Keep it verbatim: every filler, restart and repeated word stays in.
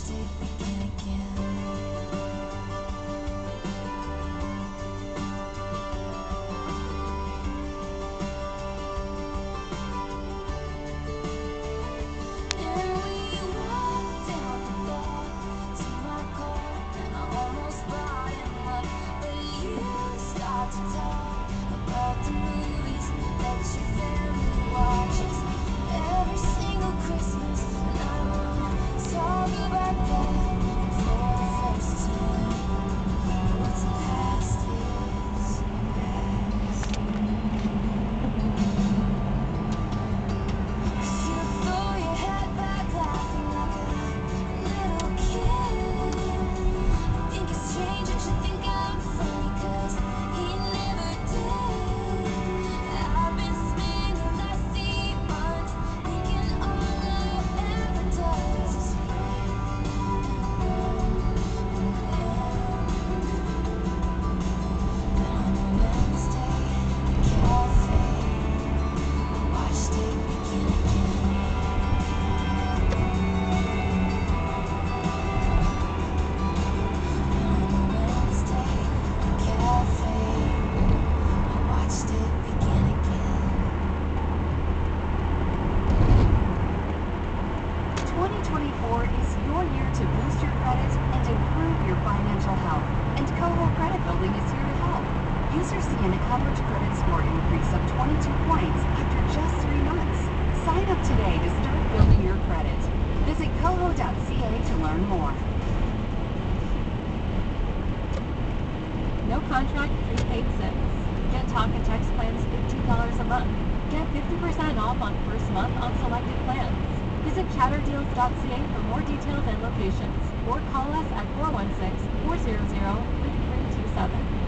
it begin again. And we walked out the door to my car, and I almost bought him love, but you start to talk about the movies that your family watches every single Christmas, and I wanna talk about that for the first time. What's past is past. 'Cause you throw your head back laughing like a little kid. I think it's strange that you think I'm funny, 'cause he never did. I've been spending the last eight months thinking all love ever does is break and end. Then on a Wednesday at a cafe, I watched it begin again. Then on a Wednesday at a cafe, I watched it begin again. twenty twenty-four is your year to boost your credit and improve your financial health, and Coho Credit Building is here to help. Users see an average credit score increase of twenty-two points after just three months. Sign up today to start building your credit. Visit coho dot c a to learn more. No contract, prepaid SIMs. Get talk and text plans fifteen dollars a month. Get fifty percent off on first month on selected plans. Visit chatterdeals dot c a for more details and locations, or call us at four one six, four zero zero, three three two seven.